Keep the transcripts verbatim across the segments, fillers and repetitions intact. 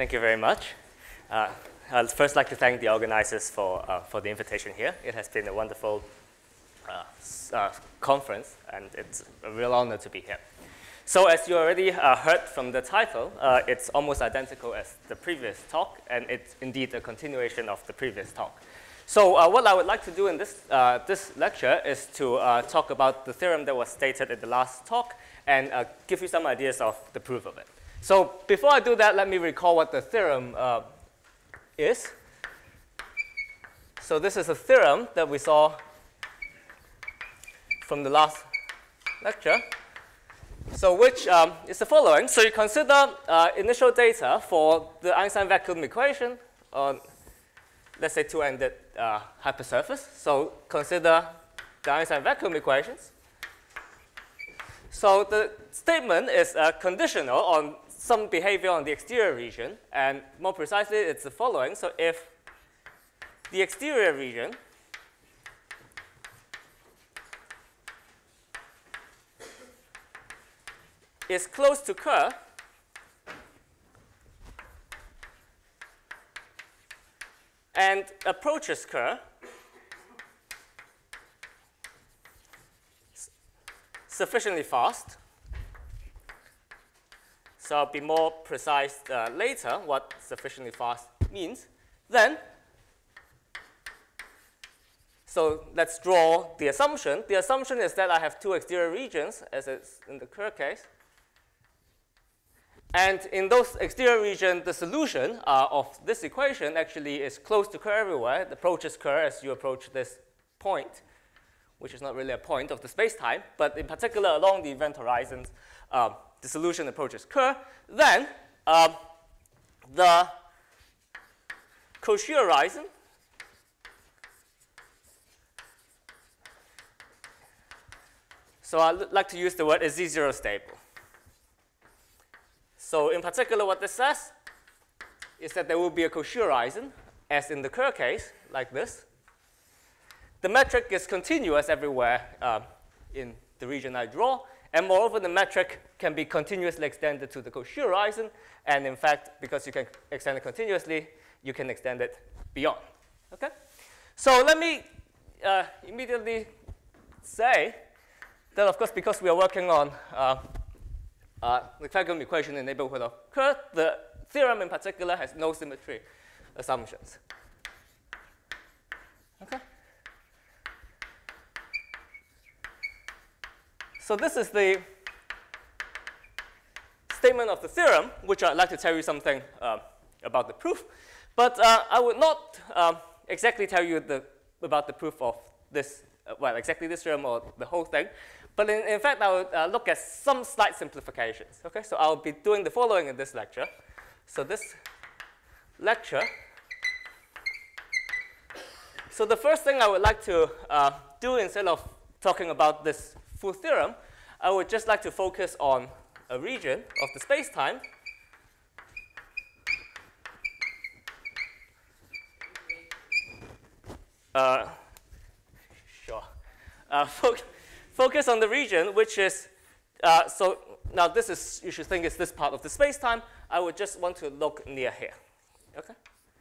Thank you very much. Uh, I'd first like to thank the organizers for, uh, for the invitation here. It has been a wonderful uh, uh, conference, and it's a real honor to be here. So as you already uh, heard from the title, uh, it's almost identical as the previous talk, and it's indeed a continuation of the previous talk. So uh, what I would like to do in this, uh, this lecture is to uh, talk about the theorem that was stated in the last talk and uh, give you some ideas of the proof of it. So before I do that, let me recall what the theorem uh, is. So this is a theorem that we saw from the last lecture. So which um, is the following. So you consider uh, initial data for the Einstein vacuum equation on, let's say, two-ended uh, hypersurface. So consider the Einstein vacuum equations. So the statement is uh, conditional on some behavior on the exterior region. And more precisely, it's the following. So if the exterior region is close to Kerr, and approaches Kerr, sufficiently fast. So I'll be more precise uh, later what sufficiently fast means. Then, so let's draw the assumption. The assumption is that I have two exterior regions, as it's in the Kerr case. And in those exterior regions, the solution uh, of this equation actually is close to Kerr everywhere. It approaches Kerr as you approach this point, which is not really a point of the space-time, but in particular along the event horizons, um, the solution approaches Kerr. Then um, the Cauchy horizon so I'd like to use the word is Z zero stable. So in particular, what this says is that there will be a Cauchy horizon, as in the Kerr case, like this. The metric is continuous everywhere uh, in the region I draw. And moreover, the metric can be continuously extended to the Cauchy horizon. And in fact, because you can extend it continuously, you can extend it beyond. Okay? So let me uh, immediately say that, of course, because we are working on uh, uh, the vacuum equation in the neighborhood of Kerr, the theorem in particular has no symmetry assumptions. Okay? So this is the statement of the theorem, which I'd like to tell you something uh, about the proof. But uh, I would not um, exactly tell you the, about the proof of this, uh, well, exactly this theorem or the whole thing. But in, in fact, I would uh, look at some slight simplifications. Okay, so I'll be doing the following in this lecture. So this lecture, so the first thing I would like to uh, do, instead of talking about this full theorem, I would just like to focus on a region of the space-time uh, sure. Uh, fo focus on the region, which is, uh, so now this is, you should think it's this part of the space-time. I would just want to look near here. Okay?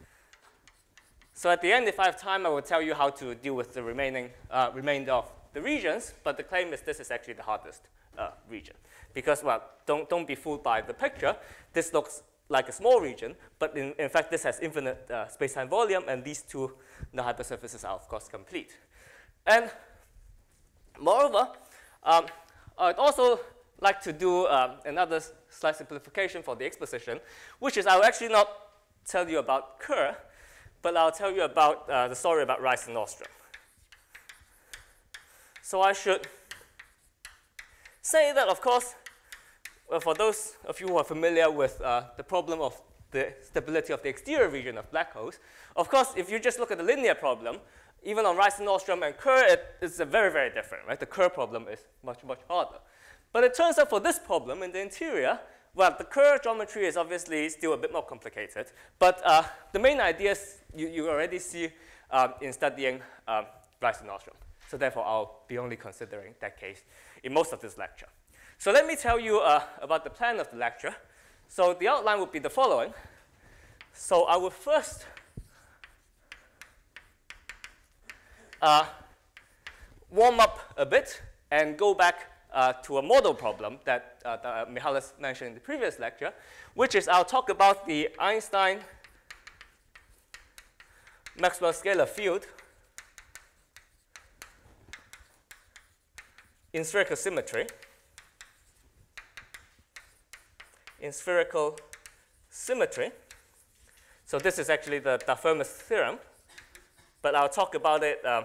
So at the end, if I have time, I will tell you how to deal with the remaining uh, remainder of the regions, but the claim is this is actually the hardest uh, region. Because, well, don't, don't be fooled by the picture. This looks like a small region, but in, in fact, this has infinite uh, space-time volume, and these two the hypersurfaces are, of course, complete. And moreover, um, I'd also like to do um, another slight simplification for the exposition, which is I will actually not tell you about Kerr, but I'll tell you about uh, the story about Rice and Nordstrom. So I should say that, of course, well, for those of you who are familiar with uh, the problem of the stability of the exterior region of black holes, of course, if you just look at the linear problem, even on Rice and Nordstrom and Kerr, it is a very, very different, right? The Kerr problem is much, much harder. But it turns out for this problem in the interior, well, the Kerr geometry is obviously still a bit more complicated. But uh, the main ideas you, you already see um, in studying um, Rice and Nordstrom. So therefore, I'll be only considering that case in most of this lecture. So let me tell you uh, about the plan of the lecture. So the outline would be the following. So I will first uh, warm up a bit and go back uh, to a model problem that, uh, that Mihalis mentioned in the previous lecture, which is I'll talk about the Einstein Maxwell scalar field in spherical symmetry. In spherical symmetry. So this is actually the Dafermos theorem, but I'll talk about it, um,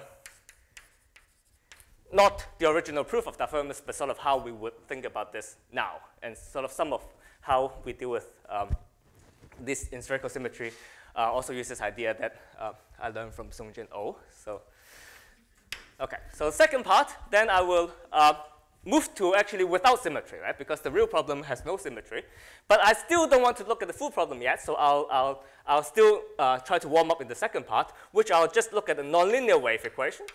not the original proof of Dafermos, but sort of how we would think about this now, and sort of some of how we deal with um, this in spherical symmetry. Uh, also use this idea that uh, I learned from Sungjin Oh. So, okay. So the second part, then I will uh, move to actually without symmetry, right? Because the real problem has no symmetry. But I still don't want to look at the full problem yet, so I'll, I'll, I'll still uh, try to warm up in the second part, which I'll just look at the nonlinear wave equation,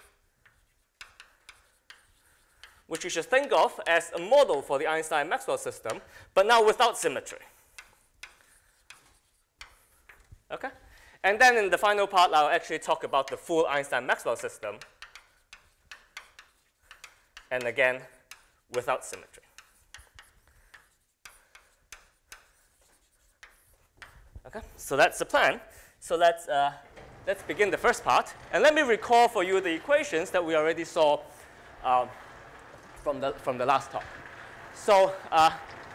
which you should think of as a model for the Einstein-Maxwell system, but now without symmetry. Okay? And then in the final part, I'll actually talk about the full Einstein-Maxwell system, and again, without symmetry. Okay, so that's the plan. So let's, uh, let's begin the first part. And let me recall for you the equations that we already saw um, from, the, from the last talk. So, uh,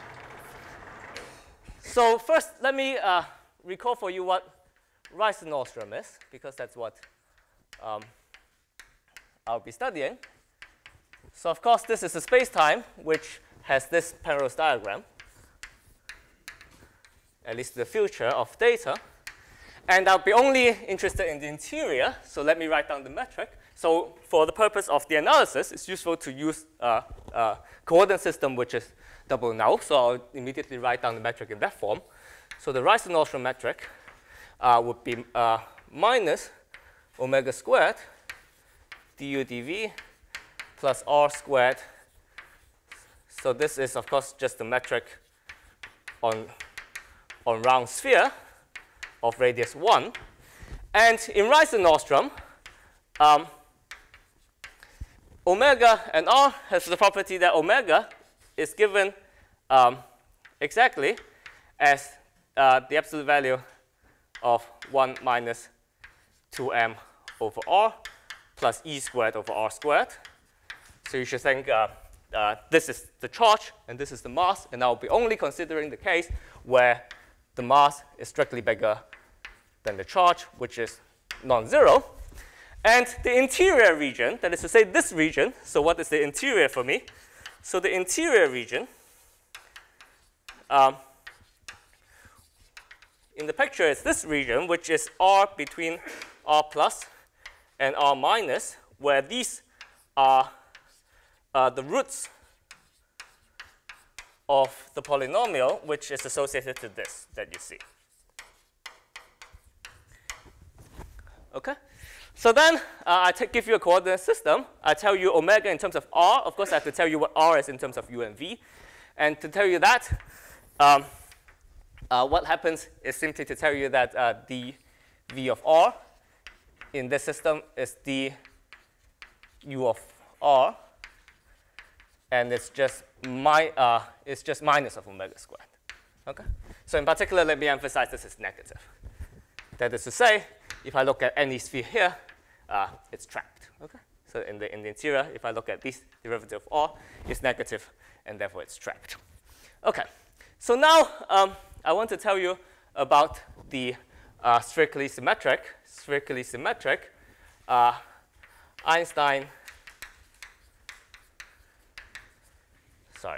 so first, let me uh, recall for you what Rice-Nordstrom is, because that's what um, I'll be studying. So of course, this is a space-time which has this Penrose diagram, at least the future of data. And I'll be only interested in the interior, so let me write down the metric. So for the purpose of the analysis, it's useful to use a, a coordinate system which is double null, so I'll immediately write down the metric in that form. So the Rice-Nordstrom metric uh, would be uh, minus omega squared du dv plus r squared. So this is, of course, just the metric on, on round sphere of radius one. And in Rice-Nordstrom, um, omega and r has the property that omega is given um, exactly as uh, the absolute value of one minus two m over r plus e squared over r squared. So you should think uh, uh, this is the charge and this is the mass, and I'll be only considering the case where the mass is strictly bigger than the charge, which is non-zero. And the interior region, that is to say this region, so what is the interior for me? So the interior region, um, in the picture is this region, which is R between R plus and R minus, where these are uh, the roots of the polynomial, which is associated to this that you see. Okay? So then uh, I give you a coordinate system. I tell you omega in terms of r. Of course, I have to tell you what r is in terms of u and v. And to tell you that, um, uh, what happens is simply to tell you that uh, dv of r in this system is d u of r, and it's just my uh, it's just minus of omega squared. Okay. So in particular, let me emphasize this is negative. That is to say, if I look at any sphere here, uh, it's trapped. Okay. So in the in the interior, if I look at this derivative of r, it's negative, and therefore it's trapped. Okay. So now um, I want to tell you about the uh, spherically symmetric, spherically symmetric uh, Einstein. Sorry.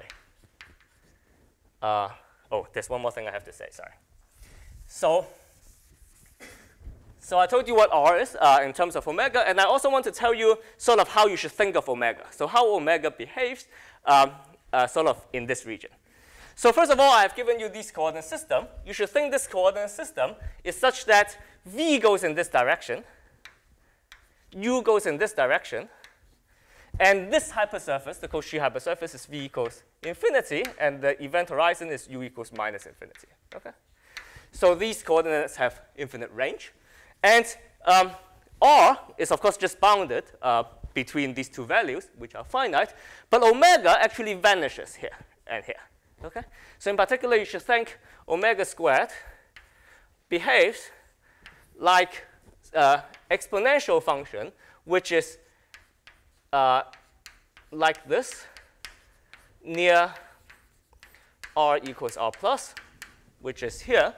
Uh, oh, there's one more thing I have to say. Sorry. So. So I told you what r is uh, in terms of omega, and I also want to tell you sort of how you should think of omega. So how omega behaves um, uh, sort of in this region. So first of all, I have given you this coordinate system. You should think this coordinate system is such that v goes in this direction, u goes in this direction, and this hypersurface, the Cauchy hypersurface, is v equals infinity, and the event horizon is u equals minus infinity. Okay? So these coordinates have infinite range. And um, R is, of course, just bounded uh, between these two values, which are finite. But omega actually vanishes here and here. Okay? So in particular, you should think omega squared behaves like uh, exponential function, which is uh, like this, near r equals r plus, which is here.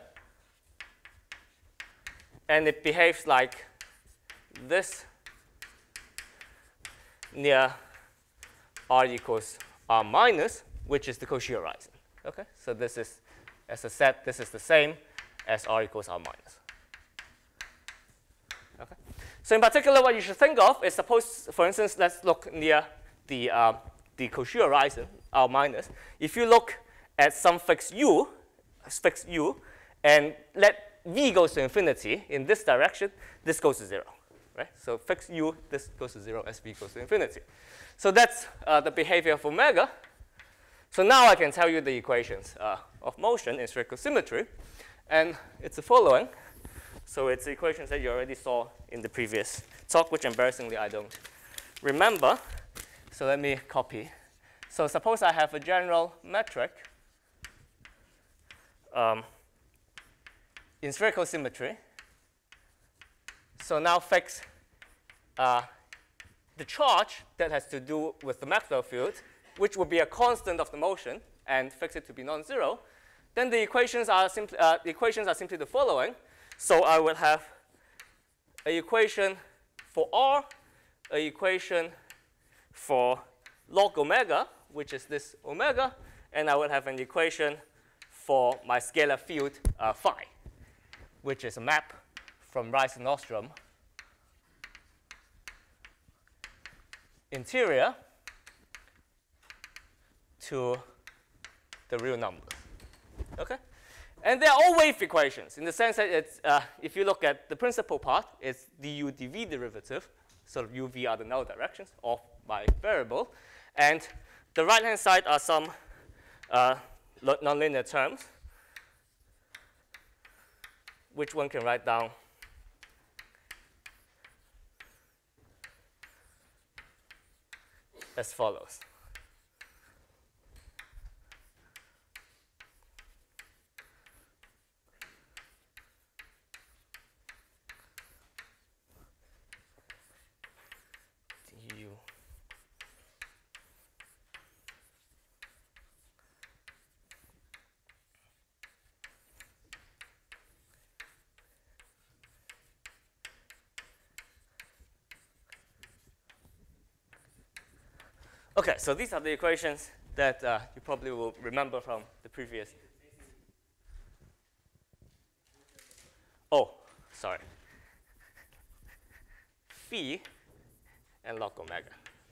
And it behaves like this, near r equals r minus, which is the Cauchy horizon. Okay? So this is, as I said, this is the same as r equals r minus. Okay? So in particular, what you should think of is, suppose, for instance, let's look near the, uh, the Cauchy horizon, r minus. If you look at some fixed u, fixed u, and let v goes to infinity in this direction, this goes to zero. Right? So fixed u, this goes to zero as v goes to infinity. So that's uh, the behavior of omega. So now I can tell you the equations uh, of motion in spherical symmetry. And it's the following. So it's the equations that you already saw in the previous talk, which embarrassingly I don't remember. So let me copy. So suppose I have a general metric um, in spherical symmetry. So now fix uh, the charge that has to do with the Maxwell field, which would be a constant of the motion, and fix it to be non-zero. Then the equations are simply uh, the equations are simply the following. So I will have an equation for r, an equation for log omega, which is this omega, and I will have an equation for my scalar field uh, phi, which is a map from Rice and Ostrom interior to the real number. Okay? And they're all wave equations in the sense that it's, uh, if you look at the principal part, it's du dv derivative. So uv are the null directions of my variable. And the right-hand side are some uh, nonlinear terms, which one can write down as follows. Du Okay, so these are the equations that uh, you probably will remember from the previous. Oh, sorry. Phi and log omega.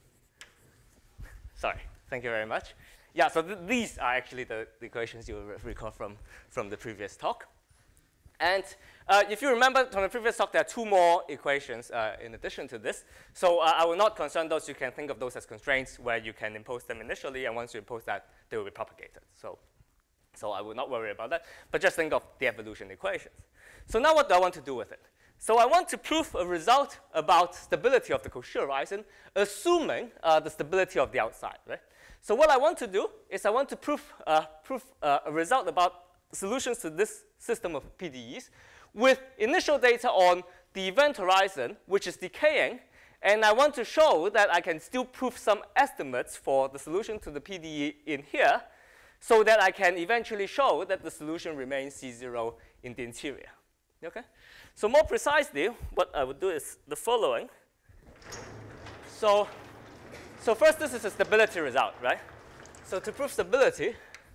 Sorry, thank you very much. Yeah, so th these are actually the, the equations you will recall from, from the previous talk. And uh, if you remember from the previous talk, there are two more equations uh, in addition to this. So uh, I will not concern those. You can think of those as constraints where you can impose them initially, and once you impose that, they will be propagated. So, so I will not worry about that, but just think of the evolution equations. So now what do I want to do with it? So I want to prove a result about stability of the Cauchy horizon, assuming uh, the stability of the outside. Right? So what I want to do is I want to prove, uh, prove uh, a result about solutions to this system of P D Es with initial data on the event horizon, which is decaying. And I want to show that I can still prove some estimates for the solution to the P D E in here, so that I can eventually show that the solution remains C zero in the interior. Okay? So more precisely, what I would do is the following. So, so first, this is a stability result, right? So to prove stability,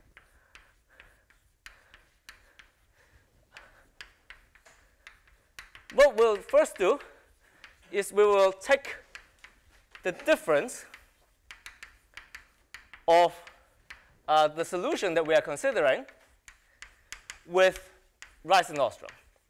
what we'll first do is we will take the difference of uh, the solution that we are considering with Rice and Ostrom.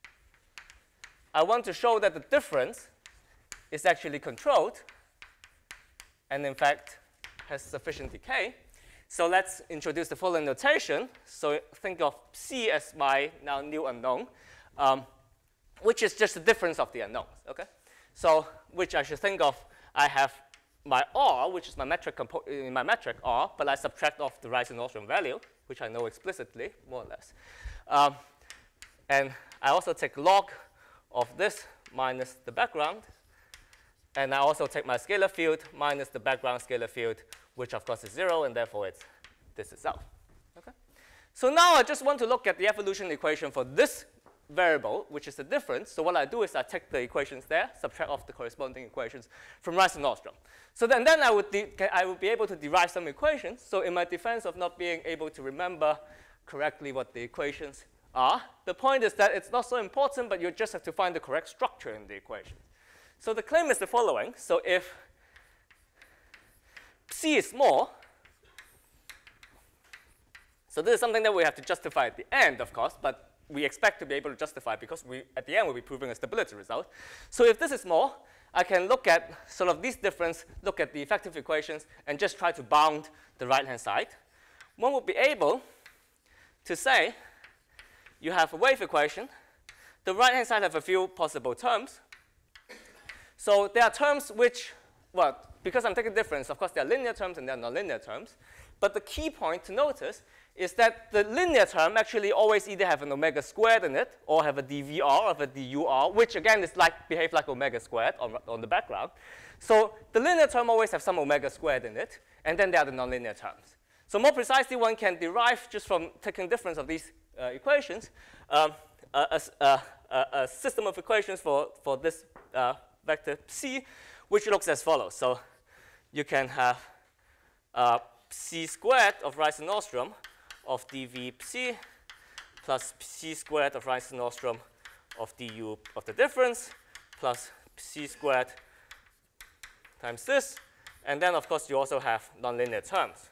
I want to show that the difference is actually controlled and, in fact, has sufficient decay So let's introduce the following notation. So think of C as my now new unknown, um, which is just the difference of the unknowns, okay? So which I should think of, I have my R, which is my metric, in my metric R, but I subtract off the Rice-Nordstrom value, which I know explicitly, more or less. Um, and I also take log of this minus the background. And I also take my scalar field minus the background scalar field, which of course is zero, and therefore it's this itself. Okay? So now I just want to look at the evolution equation for this variable, which is the difference. So what I do is I take the equations there, subtract off the corresponding equations from Rice-Nordstrom. So then, then I, would I would be able to derive some equations. So in my defense of not being able to remember correctly what the equations are, the point is that it's not so important, but you just have to find the correct structure in the equation. So the claim is the following. So if C is small, so this is something that we have to justify at the end, of course, but we expect to be able to justify because we, at the end, we'll be proving a stability result. So if this is small, I can look at sort of these difference, look at the effective equations, and just try to bound the right-hand side. One would be able to say you have a wave equation. The right-hand side have a few possible terms. So there are terms which, well, because I'm taking difference, of course, there are linear terms and there are nonlinear terms. But the key point to notice is that the linear term actually always either have an omega squared in it or have a d V R or have a d U R, which again is like behave like omega squared on, on the background. So the linear term always have some omega squared in it, and then there are the nonlinear terms. So more precisely, one can derive just from taking difference of these uh, equations um, a, a, a, a system of equations for, for this uh, vector C, which looks as follows. So you can have uh, C squared of Rice-Nordstrom of dv psi plus psi squared of Rice-Nordstrom of du of the difference plus psi squared times this. And then, of course, you also have nonlinear terms.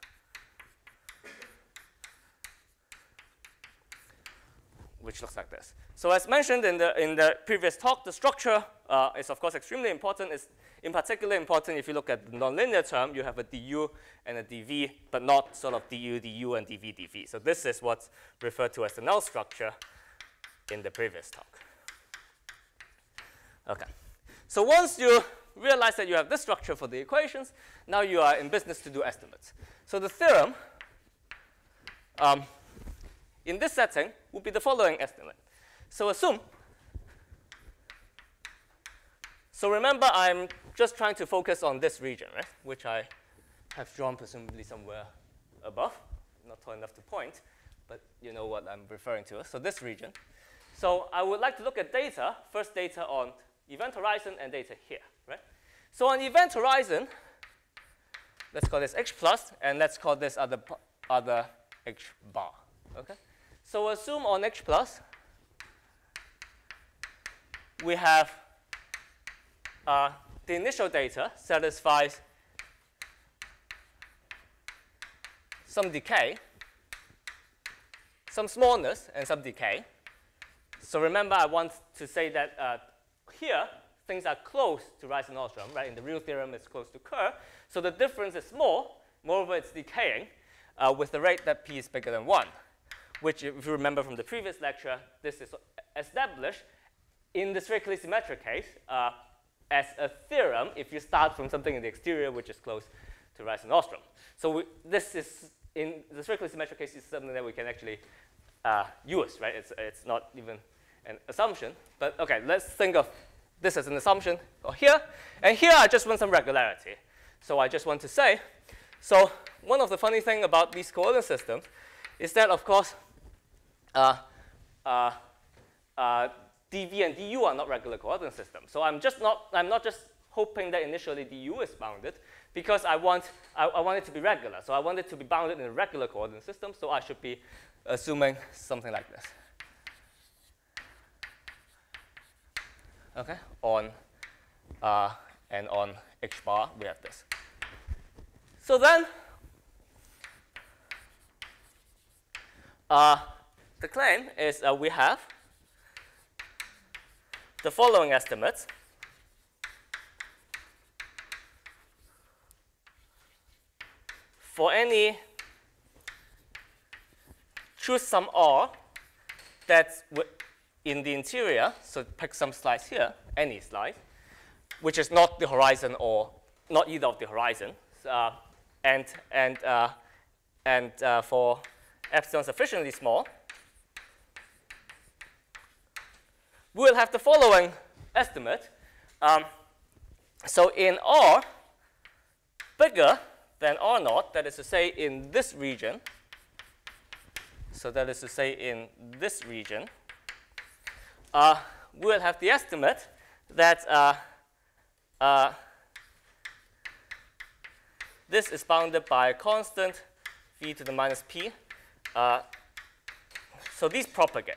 Which looks like this. So as mentioned in the, in the previous talk, the structure uh, is, of course, extremely important. It's in particular important if you look at the nonlinear term, you have a du and a dv, but not sort of du, du, and dv, dv. So this is what's referred to as the null structure in the previous talk. OK. So once you realize that you have this structure for the equations, now you are in business to do estimates. So the theorem um, in this setting would be the following estimate. So assume, so remember I'm just trying to focus on this region, right, which I have drawn presumably somewhere above, not tall enough to point, but you know what I'm referring to. So this region. So I would like to look at data, first data on event horizon and data here, right? So on event horizon, let's call this h plus, and let's call this other, other h bar, okay? So assume on h plus, we have uh, the initial data satisfies some decay, some smallness, and some decay. So remember, I want to say that uh, here, things are close to Rice-Nordstrom, right? In the real theorem, it's close to Kerr. So the difference is small. Moreover, it's decaying uh, with the rate that p is bigger than one, which, if you remember from the previous lecture, this is established in the strictly symmetric case uh, as a theorem if you start from something in the exterior which is close to Rice-Nordstrom. So we, this is, in the strictly symmetric case, is something that we can actually uh, use, right? It's, it's not even an assumption. But OK, let's think of this as an assumption here. And here, I just want some regularity. So I just want to say, so one of the funny things about these coordinate systems is that, of course, uh, uh, uh, dv and du are not regular coordinate systems. So I'm just not, I'm not just hoping that initially du is bounded, because I want, I, I want it to be regular. So I want it to be bounded in a regular coordinate system. So I should be assuming something like this. Okay, on uh, and on h bar, we have this. So then, uh, the claim is uh, we have the following estimates. For any choose some R that's in the interior, so pick some slice here, any slice, which is not the horizon or not either of the horizons, uh, and, and, uh, and uh, for epsilon sufficiently small, we'll have the following estimate. Um, so in R bigger than R naught, that is to say in this region, so that is to say in this region, uh, we'll have the estimate that uh, uh, this is bounded by a constant v to the minus p. Uh, so these propagate.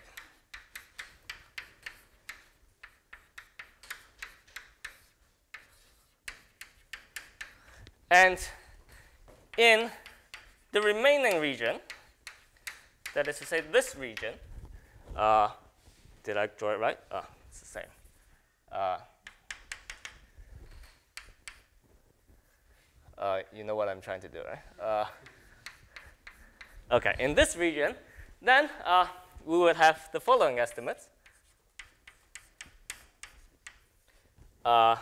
And in the remaining region, that is to say this region, uh, did I draw it right? Ah, it's the same. Uh, uh, you know what I'm trying to do, right? Uh, OK, in this region, then uh, we would have the following estimates. Uh,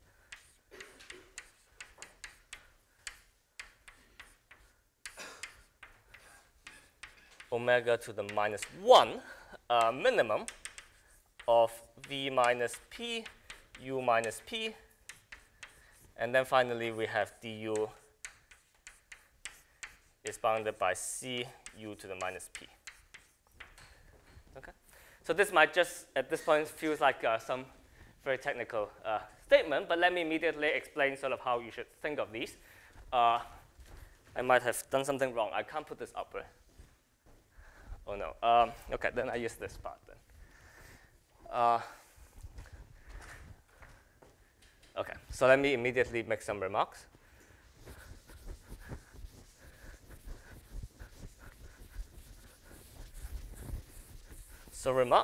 omega to the minus one uh, minimum of v minus p, u minus p. And then finally, we have du is bounded by c u to the minus p. Okay. So this might just, at this point, feels like uh, some very technical uh, statement. But let me immediately explain sort of how you should think of these. Uh, I might have done something wrong. I can't put this up, right? Oh, no. Um, OK, then I use this part then. Uh, OK, so let me immediately make some remarks. So remark.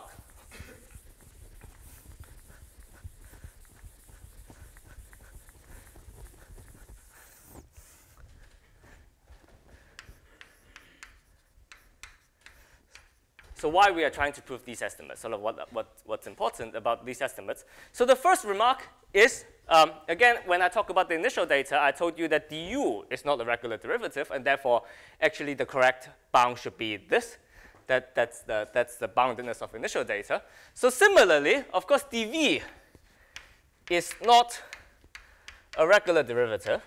So why we are trying to prove these estimates, sort of what, what, what's important about these estimates. So the first remark is, um, again, when I talk about the initial data, I told you that du is not a regular derivative, and therefore, actually, the correct bound should be this. That, that's, the, that's the boundedness of initial data. So similarly, of course, dv is not a regular derivative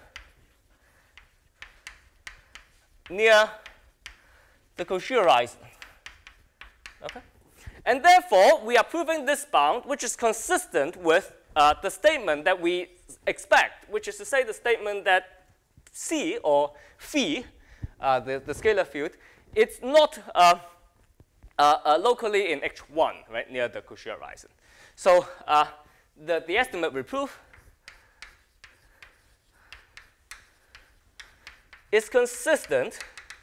near the Cauchy horizon. Okay? And therefore, we are proving this bound, which is consistent with uh, the statement that we expect, which is to say the statement that C, or phi, uh, the, the scalar field, it's not uh, uh, uh, locally in H one, right, near the Cauchy horizon. So uh, the, the estimate we prove is consistent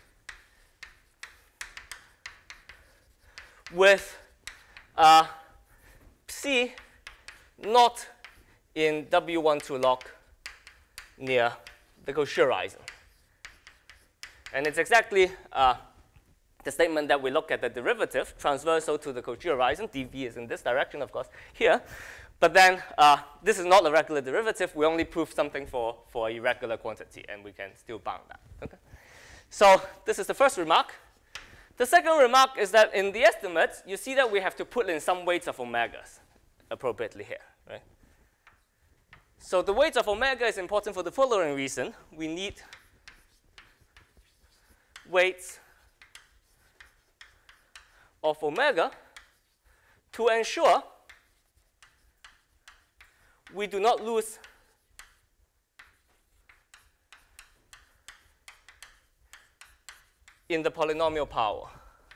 with uh, C not in W one two log near the Cauchy horizon. And it's exactly uh, the statement that we look at the derivative transversal to the Cauchy horizon. dv is in this direction, of course, here. But then uh, this is not a regular derivative. We only prove something for, for a irregular quantity, and we can still bound that. Okay? So this is the first remark. The second remark is that in the estimates, you see that we have to put in some weights of omegas appropriately here, right? So the weights of omega is important for the following reason. We need weights of omega to ensure we do not lose in the polynomial power.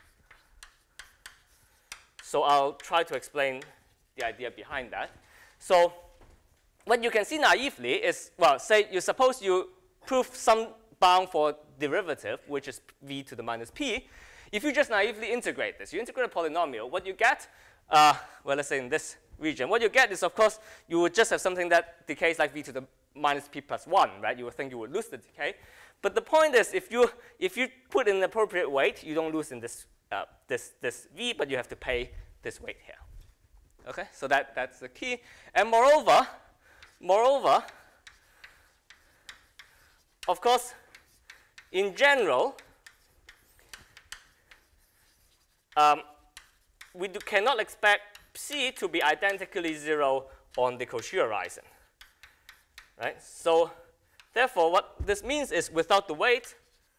So I'll try to explain the idea behind that. So what you can see naively is, well, say you suppose you prove some bound for derivative, which is v to the minus p. If you just naively integrate this, you integrate a polynomial, what you get, uh, well, let's say in this region, what you get is, of course, you would just have something that decays like v to the minus p plus one, right? You would think you would lose the decay. But the point is, if you, if you put in an appropriate weight, you don't lose in this uh, this, this v, but you have to pay this weight here. Okay, so that, that's the key. And moreover, moreover, of course, in general, um, we do, cannot expect psi to be identically zero on the Cauchy horizon. Right? So therefore, what this means is without the weight,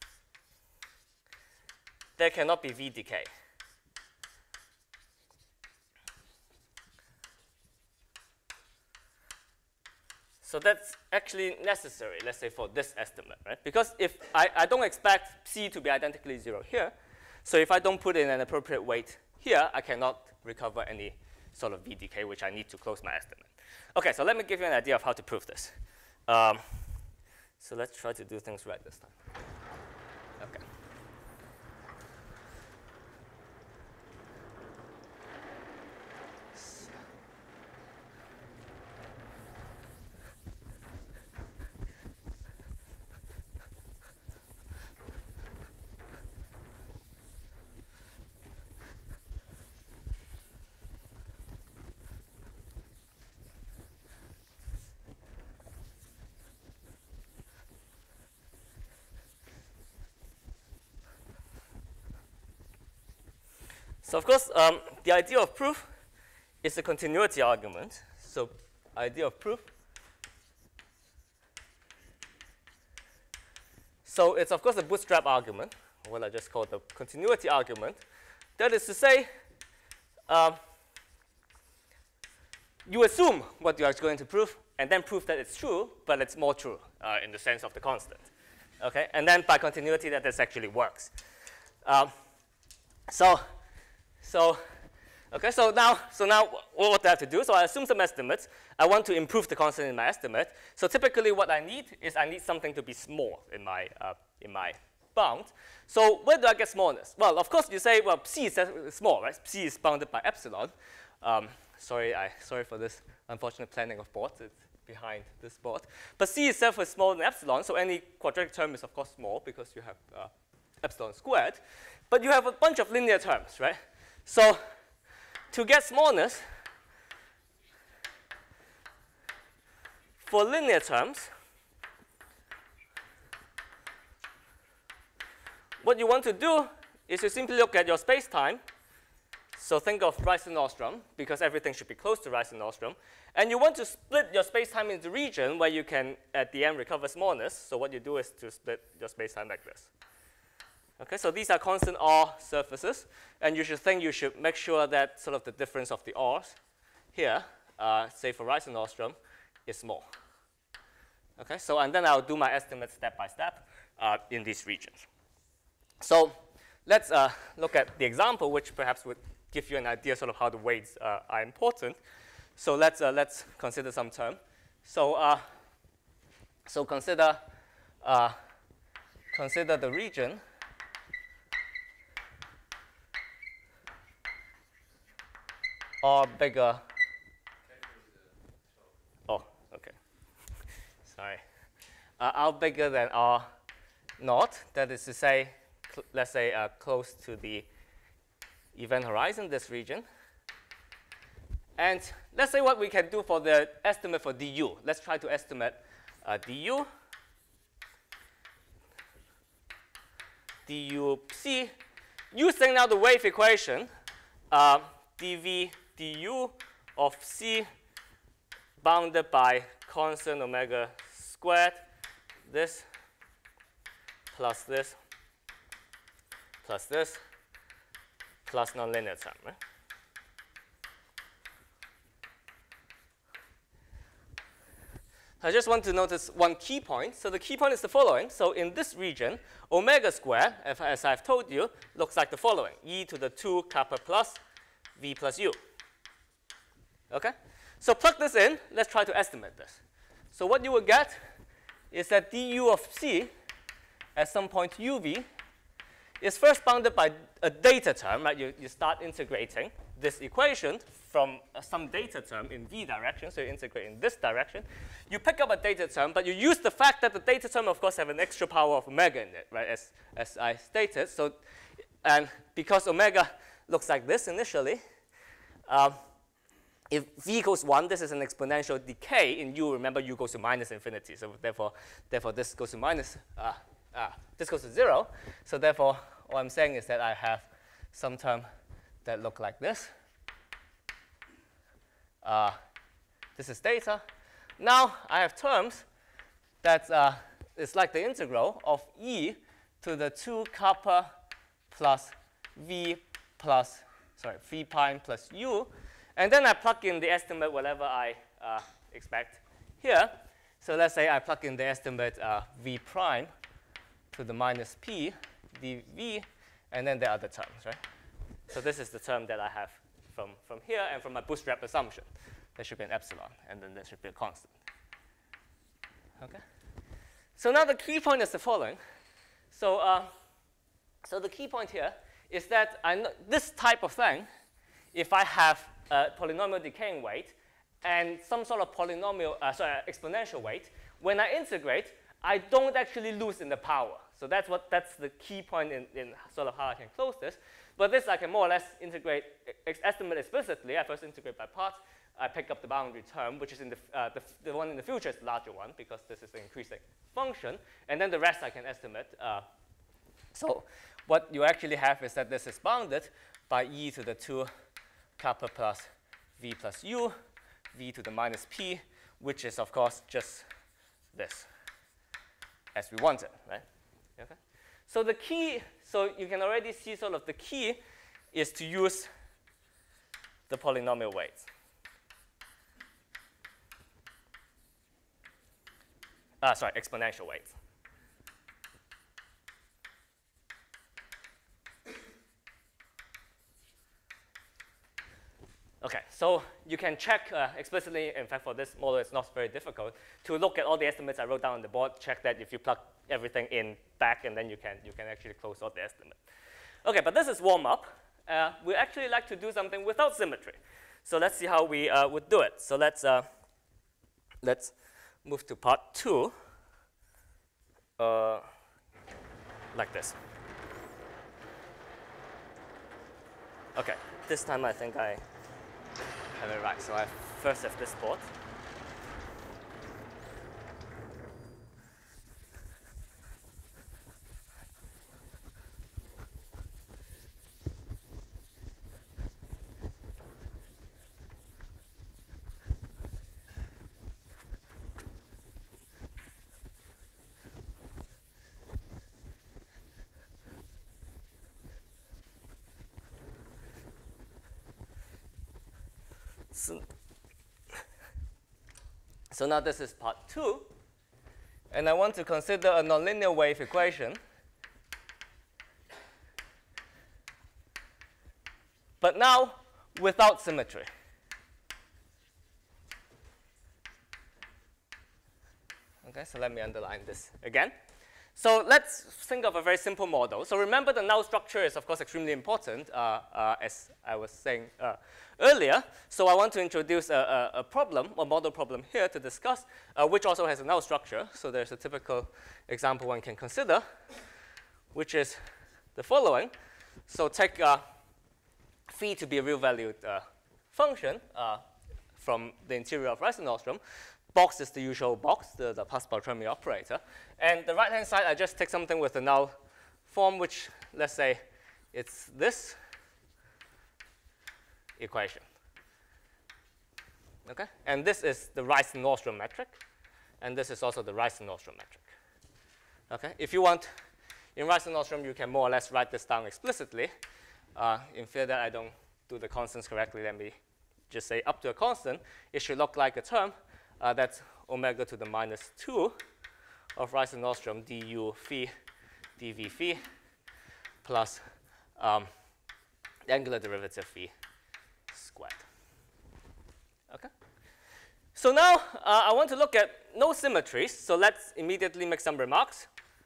there cannot be v decay. So that's actually necessary, let's say, for this estimate, right? Because if I, I don't expect psi to be identically zero here, so if I don't put in an appropriate weight here, I cannot recover any sort of v decay, which I need to close my estimate. Okay, so let me give you an idea of how to prove this. Um, so let's try to do things right this time. Okay. So of course, um, the idea of proof is a continuity argument. So idea of proof. So it's of course a bootstrap argument, or what I just called the continuity argument. That is to say, um, you assume what you are going to prove, and then prove that it's true, but it's more true uh, in the sense of the constant. Okay, and then by continuity, that this actually works. Um, so. So, okay, so now, so now what do I have to do? So I assume some estimates. I want to improve the constant in my estimate. So typically what I need is I need something to be small in my, uh, in my bound. So where do I get smallness? Well, of course, you say, well, psi is small, right? Psi is bounded by epsilon. Um, sorry, I, sorry for this unfortunate planning of boards. It's behind this board. But psi itself is smaller than epsilon, so any quadratic term is, of course, small because you have uh, epsilon squared. But you have a bunch of linear terms, right? So to get smallness, for linear terms, what you want to do is you simply look at your space-time. So think of Rice-Nordstrom, because everything should be close to Rice-Nordstrom. And you want to split your space-time into region where you can, at the end, recover smallness. So what you do is to split your space-time like this. Okay, so these are constant R surfaces, and you should think you should make sure that sort of the difference of the R's here, uh, say for Rice-Nordstrom, is small. Okay, so and then I'll do my estimates step by step uh, in these regions. So let's uh, look at the example, which perhaps would give you an idea sort of how the weights uh, are important. So let's uh, let's consider some term. So uh, so consider uh, consider the region. R bigger. Oh, okay. Sorry. Uh, R bigger than R naught. That is to say, let's say uh, close to the event horizon, this region. And let's say what we can do for the estimate for du. Let's try to estimate uh, du. Du psi. Using now the wave equation, uh, dv du of psi bounded by constant omega squared, this plus this plus this plus nonlinear term. Right? I just want to notice one key point. So the key point is the following. So in this region, omega squared, as I've told you, looks like the following: e to the two kappa plus v plus u. Okay? So plug this in. Let's try to estimate this. So what you will get is that du of psi at some point uv is first bounded by a data term. Right? You, you start integrating this equation from uh, some data term in v direction. So you integrate in this direction. You pick up a data term, but you use the fact that the data term, of course, have an extra power of omega in it, right, as, as I stated. So And because omega looks like this initially, um, if v equals one, this is an exponential decay in u. Remember, u goes to minus infinity. So therefore, therefore this goes to minus, uh, uh, this goes to zero. So therefore, what I'm saying is that I have some term that look like this. Uh, this is theta. Now I have terms that uh, it's like the integral of e to the two kappa plus v plus, sorry, v prime plus u. And then I plug in the estimate whatever I uh, expect here. So let's say I plug in the estimate uh, v prime to the minus p dv, and then the other terms, right? So this is the term that I have from, from here, and from my bootstrap assumption. There should be an epsilon, and then there should be a constant. Okay? So now the key point is the following. So, uh, so the key point here is that I know this type of thing, if I have a polynomial decaying weight and some sort of polynomial, uh, sorry, exponential weight, when I integrate, I don't actually lose in the power. So that's what that's the key point in, in sort of how I can close this. But this I can more or less integrate, ex estimate explicitly. I first integrate by parts. I pick up the boundary term, which is in the, uh, the, the one in the future is the larger one because this is the increasing function. And then the rest I can estimate. Uh, so what you actually have is that this is bounded by e to the two kappa plus v plus u, v to the minus p, which is, of course, just this, as we wanted, right? Okay. So the key, so you can already see sort of the key is to use the polynomial weights. Uh, sorry, exponential weights. OK, so you can check uh, explicitly. In fact, for this model, it's not very difficult to look at all the estimates I wrote down on the board, check that if you plug everything in back, and then you can, you can actually close out the estimate. OK, but this is warm-up. Uh, we actually like to do something without symmetry. So let's see how we uh, would do it. So let's, uh, let's move to part two, uh, like this. OK, this time I think I have it right. So I first have this board. So, so now this is part two. And I want to consider a nonlinear wave equation. But now without symmetry. OK, so let me underline this again. So let's think of a very simple model. So remember, the null structure is, of course, extremely important, uh, uh, as I was saying uh, earlier. So I want to introduce a, a, a problem, a model problem here to discuss, uh, which also has a null structure. So there's a typical example one can consider, which is the following. So take uh, phi to be a real-valued uh, function uh, from the interior of Rice-Nordstrom. Box is the usual box, the, the Pascal-Fermi operator. And the right-hand side, I just take something with the null form, which, let's say, it's this equation. Okay? And this is the Rice-Nordstrom metric. And this is also the Rice-Nordstrom metric. Okay? If you want, in Rice-Nordstrom, you can more or less write this down explicitly. Uh, in fear that I don't do the constants correctly, let me just say up to a constant. It should look like a term. Uh, that's omega to the minus two of Rice-Nordstrom du phi dv phi plus um, the angular derivative phi squared. OK? So now uh, I want to look at no symmetries. So let's immediately make some remarks.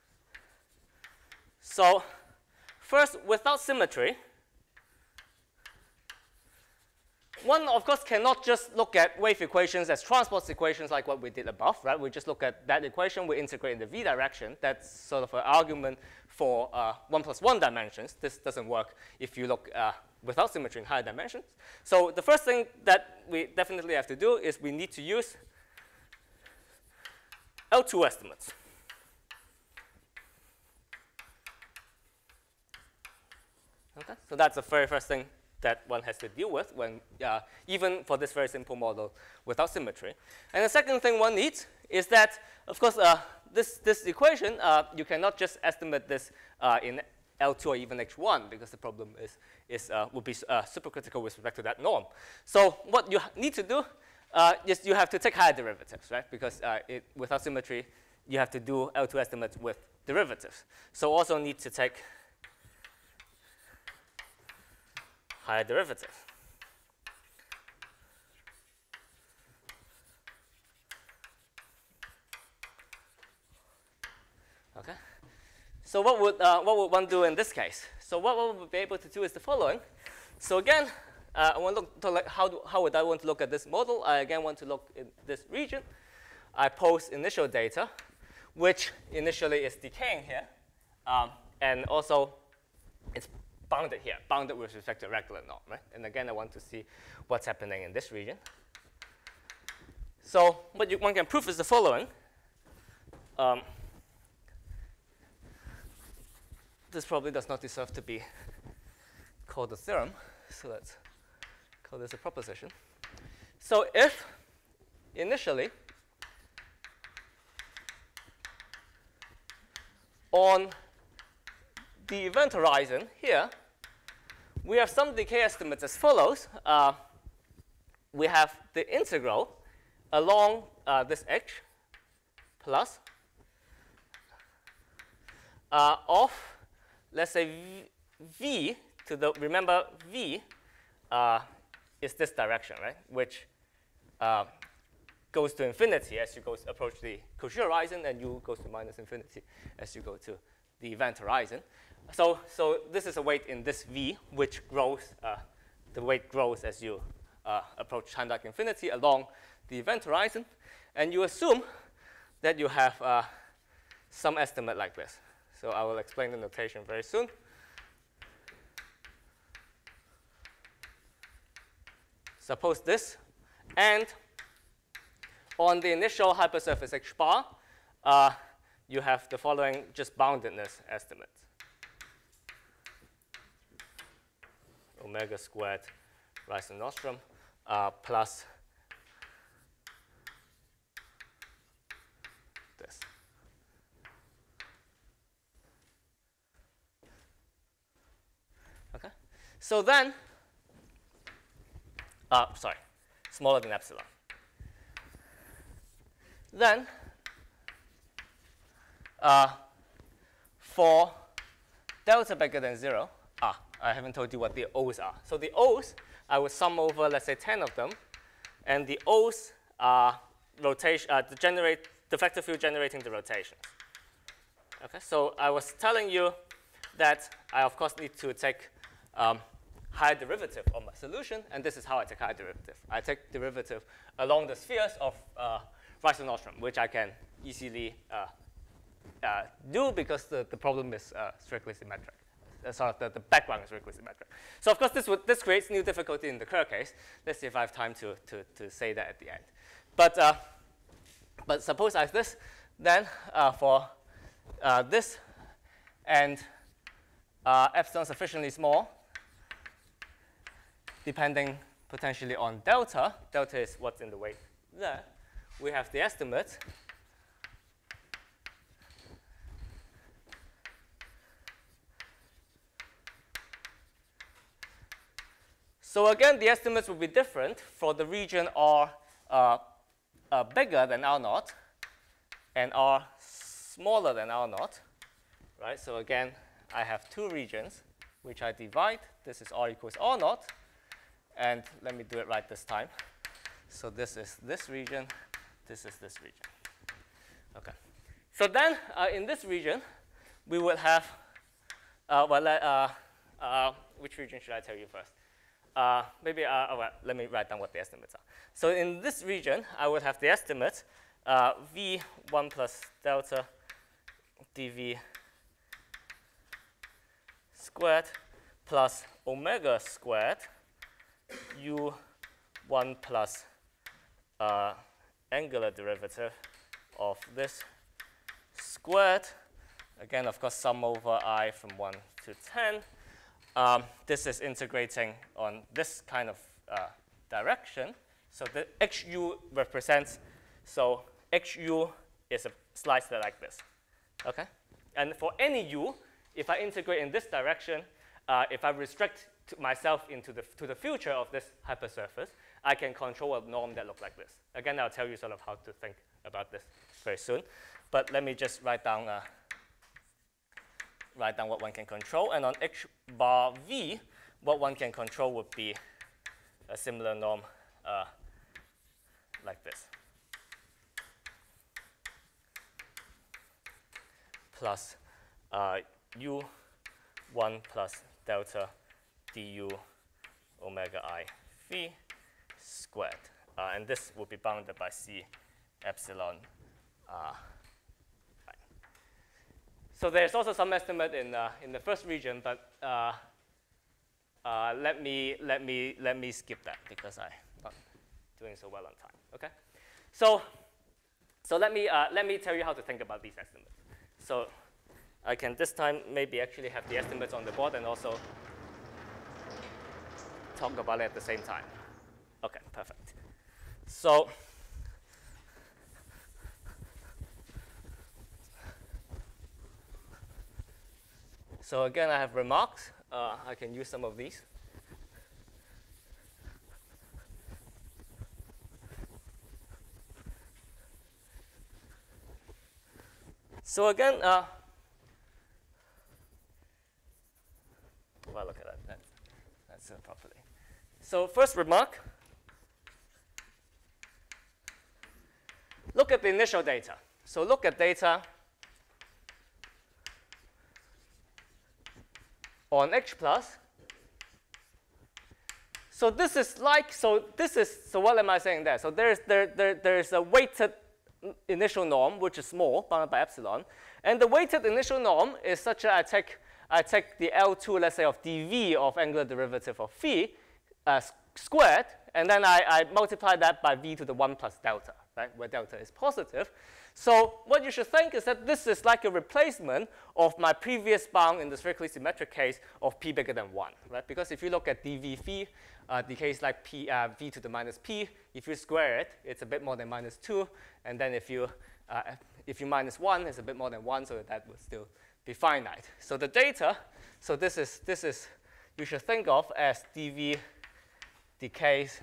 So first, without symmetry, one, of course, cannot just look at wave equations as transport equations like what we did above, right? We just look at that equation, we integrate in the v direction. That's sort of an argument for uh, one plus one dimensions. This doesn't work if you look uh, without symmetry in higher dimensions. So the first thing that we definitely have to do is we need to use L two estimates. Okay, so that's the very first thing that one has to deal with when, uh, even for this very simple model without symmetry. And the second thing one needs is that, of course, uh, this, this equation, uh, you cannot just estimate this uh, in L two or even H one, because the problem is, is, uh, would be uh, supercritical with respect to that norm. So what you need to do uh, is you have to take higher derivatives, right? Because uh, it, without symmetry, you have to do L two estimates with derivatives. So also need to take higher derivative. Okay. So what would uh, what would one do in this case? So what one would be able to do is the following. So again, uh, I want to look to like how do, how would I want to look at this model? I again want to look in this region. I pose initial data, which initially is decaying here, um, and also it's bounded here, bounded with respect to regular norm, right? And again, I want to see what's happening in this region. So what you, one can prove is the following. Um, this probably does not deserve to be called a theorem, so let's call this a proposition. So if initially on the event horizon here, we have some decay estimates as follows. Uh, we have the integral along uh, this h plus uh, of, let's say, v, v to the, remember, v uh, is this direction, right, which uh, goes to infinity as you go approach the Cauchy horizon, and u goes to minus infinity as you go to the event horizon. So, so this is a weight in this v, which grows, uh, the weight grows as you uh, approach time like infinity along the event horizon. And you assume that you have uh, some estimate like this. So I will explain the notation very soon. Suppose this, and on the initial hypersurface h bar, uh, you have the following just boundedness estimates. Omega squared rise and nostrum uh, plus this. Okay. So then, uh, sorry, smaller than epsilon. Then, uh, for delta bigger than zero, ah, I haven't told you what the O's are. So the O's, I will sum over, let's say, ten of them. And the O's are rotation, uh, the generate, the vector field generating the rotations. Okay, so I was telling you that I, of course, need to take um, higher derivative of my solution. And this is how I take higher derivative. I take derivative along the spheres of uh, rise and nostrum, which I can easily uh, uh, do because the, the problem is uh, strictly symmetric. Uh, sort of the, the background is strictly symmetric. So of course, this, would, this creates new difficulty in the Kerr case. Let's see if I have time to, to, to say that at the end. But, uh, but suppose I have this, then uh, for uh, this and uh, epsilon sufficiently small, depending potentially on delta, delta is what's in the weight there, we have the estimate So again, the estimates will be different for the region R uh, uh, bigger than R naught and R smaller than R naught, right? So again, I have two regions which I divide. This is R equals R naught, and let me do it right this time. So this is this region, this is this region. Okay. So then, uh, in this region, we will have, uh, well, uh, uh, which region should I tell you first? uh, maybe, uh, oh, well, let me write down what the estimates are. So in this region, I would have the estimate uh, v one plus delta dv squared plus omega squared u one plus uh, angular derivative of this squared. Again, of course, sum over I from one to ten. Um, this is integrating on this kind of uh, direction. So the xu represents, so xu is a slicer like this. Okay? And for any u, if I integrate in this direction, uh, if I restrict to myself into the, to the future of this hypersurface, I can control a norm that looks like this. Again, I'll tell you sort of how to think about this very soon. But let me just write down, uh, write down what one can control. And on h bar v, what one can control would be a similar norm uh, like this. Plus uh, u one plus delta du omega I v squared. Uh, and this will be bounded by c epsilon. Uh, right. So there's also some estimate in, uh, in the first region, but uh, uh, let, me, let, me, let me skip that because I'm not doing so well on time. Okay? So, so let, me, uh, let me tell you how to think about these estimates. So I can this time maybe actually have the estimates on the board and also talk about it at the same time. OK, perfect. So So again, I have remarks. Uh, I can use some of these. So again, uh, well, look at that. that that's uh, properly. So first remark, look at the initial data. So look at data on H plus. So this is like, so this is, so what am I saying there? So there's, there, there, there's a weighted initial norm, which is small, bounded by epsilon. And the weighted initial norm is such that I take, I take the L two, let's say, of dv of angular derivative of phi uh, squared, and then I, I multiply that by v to the one plus delta, right, where delta is positive. So what you should think is that this is like a replacement of my previous bound in the strictly symmetric case of p bigger than one, right? Because if you look at dv phi, uh, the case like p, uh, v to the minus p, if you square it, it's a bit more than minus two. And then if you, uh, if you minus one, it's a bit more than one, so that would still be finite. So the data, so this is, this is you should think of as dv decays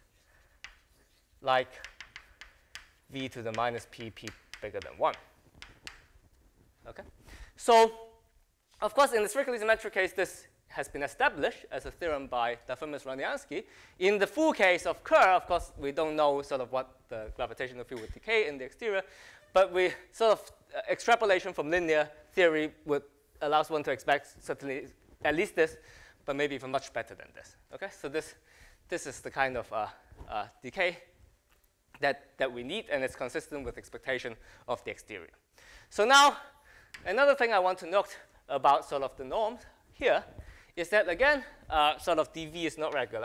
like v to the minus p, p bigger than one. Okay? So, of course, in the strictly symmetric case, this has been established as a theorem by Dafermos-Raniansky. In the full case of Kerr, of course, we don't know sort of what the gravitational field would decay in the exterior, but we sort of uh, extrapolation from linear theory would allows one to expect certainly at least this, but maybe even much better than this. Okay? So this, this is the kind of uh, uh, decay that, that we need, and it's consistent with expectation of the exterior. So now, another thing I want to note about sort of the norms here is that, again, uh, sort of dv is not regular.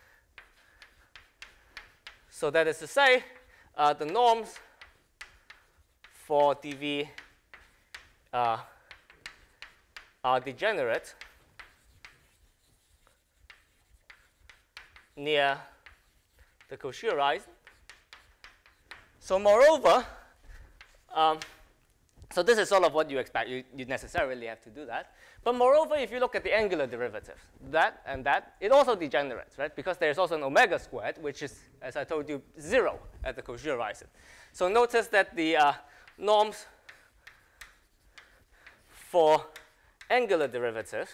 So that is to say, uh, the norms for dv uh, are degenerate near the Cauchy horizon. So moreover, um, so this is sort of what you expect. You, you necessarily have to do that. But moreover, if you look at the angular derivatives, that and that, it also degenerates, right? Because there's also an omega squared, which is, as I told you, zero at the Cauchy horizon. So notice that the uh, norms for angular derivatives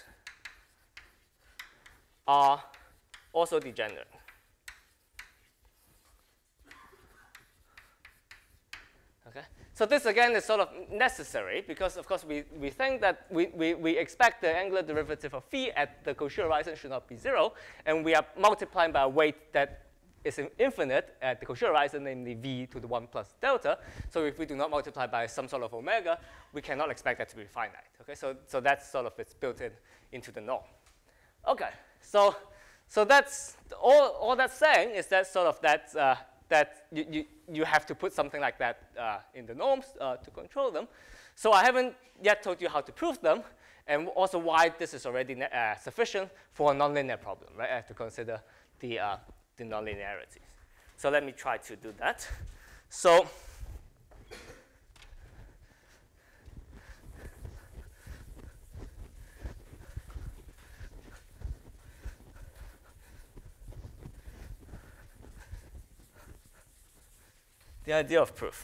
are also degenerate. Okay? So this, again, is sort of necessary because, of course, we, we think that we, we, we expect the angular derivative of phi at the Cauchy horizon should not be zero. And we are multiplying by a weight that is infinite at the Cauchy horizon, namely v to the one plus delta. So if we do not multiply by some sort of omega, we cannot expect that to be finite. Okay, so, so that's sort of it's built in into the norm. Okay, so, so that's all, all that's saying is that sort of that, uh, that you, you, you have to put something like that uh, in the norms uh, to control them. So I haven't yet told you how to prove them, and also why this is already uh, sufficient for a nonlinear problem, right? I have to consider the, uh, the nonlinearities. So let me try to do that. So the idea of proof.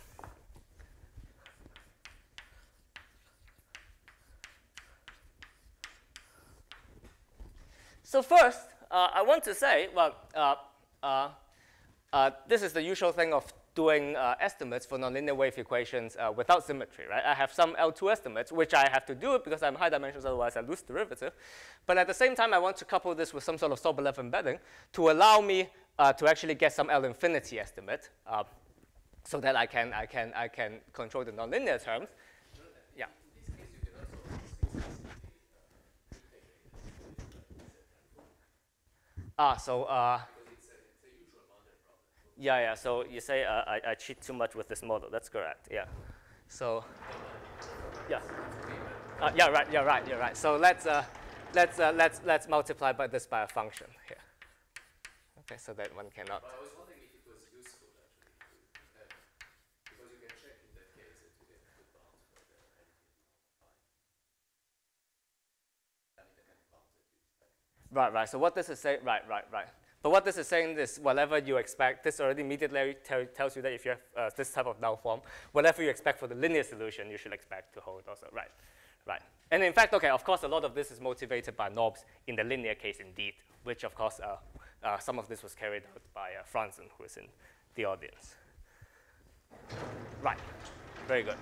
So first, uh, I want to say, well, uh, uh, uh, this is the usual thing of doing uh, estimates for nonlinear wave equations uh, without symmetry, right? I have some L two estimates, which I have to do it because I'm high dimensions, otherwise I lose derivative. But at the same time, I want to couple this with some sort of Sobolev embedding to allow me uh, to actually get some L infinity estimate, uh, so that I can, I can, I can control the nonlinear terms. Yeah. Ah, so uh, yeah, yeah. So you say uh, I, I cheat too much with this model. That's correct. Yeah. So yeah, uh, yeah, right, yeah, right, you're right. So let's uh, let's uh, let's let's multiply by this by a function here. Okay, so that one cannot. But I was wondering if it was useful actually to have, because you can check in that case that you get good bounds for the relative pi. Right, right. So what this is saying, right, right, right. But what this is saying is whatever you expect, this already immediately tell, tells you that if you have uh, this type of null form, whatever you expect for the linear solution, you should expect to hold also. Right, right. And in fact, okay, of course, a lot of this is motivated by knobs in the linear case indeed, which of course, uh, uh, some of this was carried out by uh, Franzen, who is in the audience. Right, very good.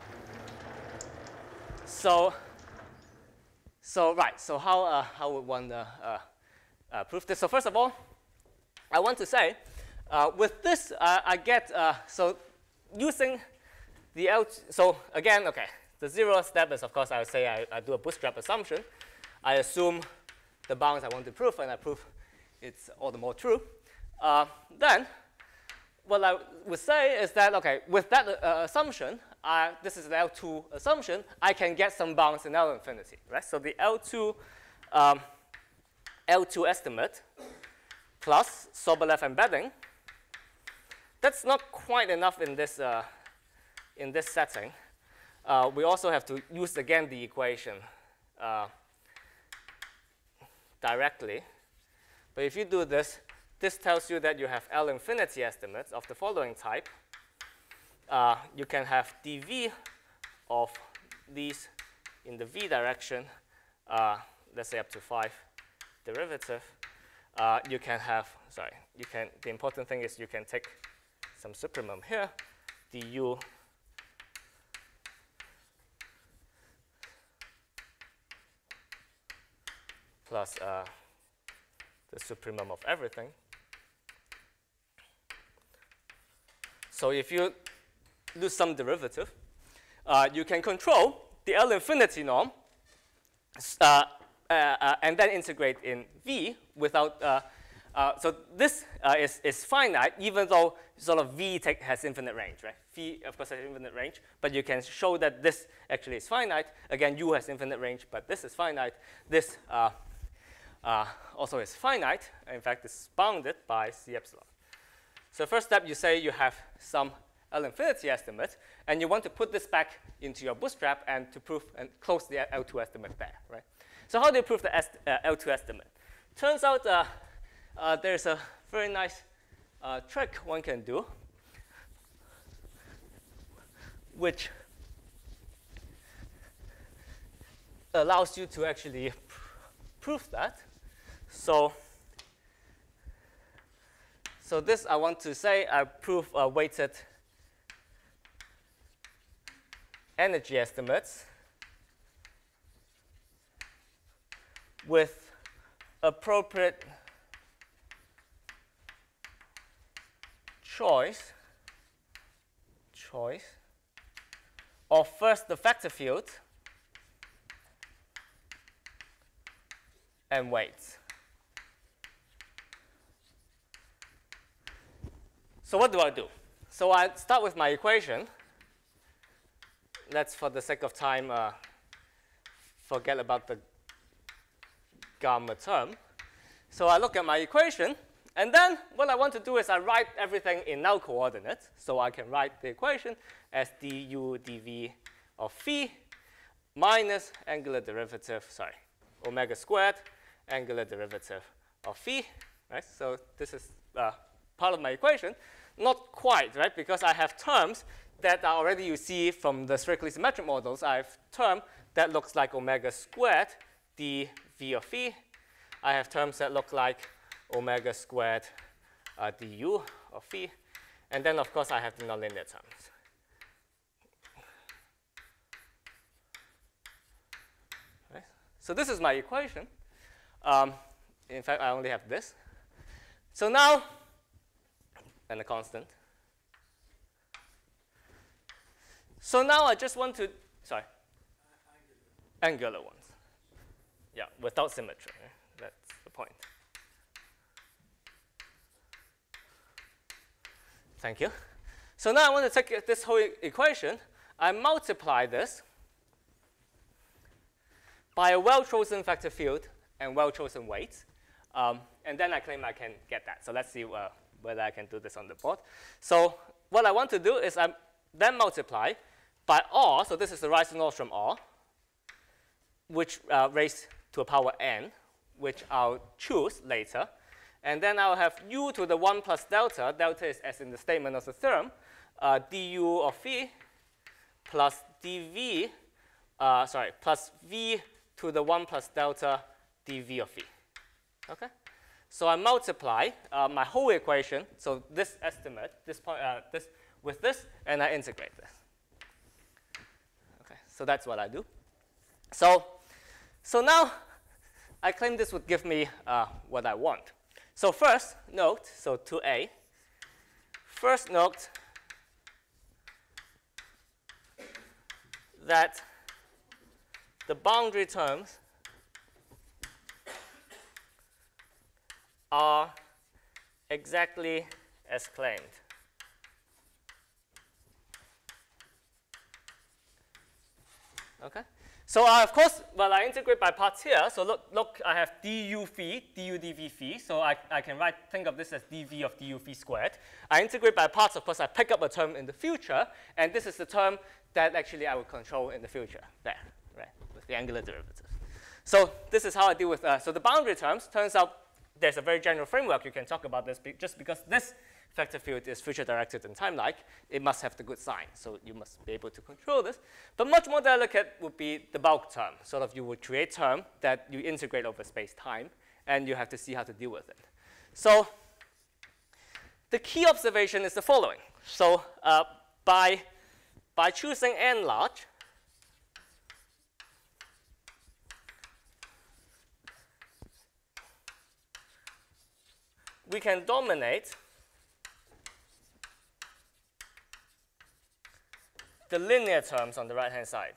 So, so right, so how, uh, how would one uh, uh, uh, prove this? So first of all, I want to say, uh, with this, uh, I get, uh, so using the L, so again, okay, the zero step is, of course, I would say I, I do a bootstrap assumption. I assume the bounds I want to prove, and I prove it's all the more true. Uh, then, what I would say is that, okay, with that uh, assumption, uh, this is the L two assumption, I can get some bounds in L infinity, right? So the L two, um, L two estimate plus Sobolev embedding, that's not quite enough in this, uh, in this setting. Uh, we also have to use, again, the equation uh, directly. But if you do this, this tells you that you have L infinity estimates of the following type. Uh, you can have dv of these in the v direction, uh, let's say up to five derivative. Uh, you can have, sorry, you can, the important thing is you can take some supremum here, du plus uh, the supremum of everything. So if you lose some derivative, uh, you can control the L infinity norm uh, uh, uh, and then integrate in V without, uh, uh, so this uh, is, is finite even though sort of V take, has infinite range, right? V, of course, has infinite range, but you can show that this actually is finite. Again, U has infinite range, but this is finite. This uh, uh, also is finite. In fact, it's bounded by C epsilon. So first step, you say you have some L infinity estimate, and you want to put this back into your bootstrap and to prove and close the L two estimate there, right? So how do you prove the est uh, L two estimate? Turns out uh, uh, there's a very nice uh, trick one can do, which allows you to actually pr prove that. So, so this I want to say I prove a weighted energy estimates with appropriate choice, choice of first the vector field and weights. So what do I do? So I start with my equation. Let's, for the sake of time, uh, forget about the gamma term. So I look at my equation, and then what I want to do is I write everything in null coordinates. So I can write the equation as du dv of phi minus angular derivative, sorry, omega squared angular derivative of phi, right? So this is uh, part of my equation. Not quite, right? Because I have terms that are already you see from the strictly symmetric models. I have term that looks like omega squared dv of phi. I have terms that look like omega squared uh, du of phi. And then, of course, I have the nonlinear terms. Right? So this is my equation. Um, in fact, I only have this. So now, and a constant. So now I just want to, sorry, uh, angular. angular ones. Yeah, without symmetry. Right? That's the point. Thank you. So now I want to take this whole e equation. I multiply this by a well-chosen vector field and well-chosen weights. Um, and then I claim I can get that. So let's see uh, whether I can do this on the board. So what I want to do is I then multiply by r. So this is the Rising-Nordstrom r, which uh, raised to a power n, which I'll choose later. And then I'll have u to the one plus delta. Delta is as in the statement of the theorem, uh, du of phi plus dv, uh, sorry, plus v to the one plus delta dv of phi. Okay? So I multiply uh, my whole equation, so this estimate, this point, uh, this with this, and I integrate this. Okay, so that's what I do. So, so now I claim this would give me uh, what I want. So first note, so two A, first note that the boundary terms are exactly as claimed. Okay? So uh, of course, well, I integrate by parts here. So look, look, I have du phi, du dv phi. So I, I can write, think of this as dv of du phi squared. I integrate by parts. Of course, I pick up a term in the future. And this is the term that actually I will control in the future, there, right, with the angular derivative. So this is how I deal with, uh, so the boundary terms, turns out there's a very general framework you can talk about this. Be just because this vector field is future-directed and time-like, it must have the good sign. So you must be able to control this. But much more delicate would be the bulk term. Sort of you would create term that you integrate over space-time, and you have to see how to deal with it. So the key observation is the following. So uh, by, by choosing n large, we can dominate the linear terms on the right-hand side.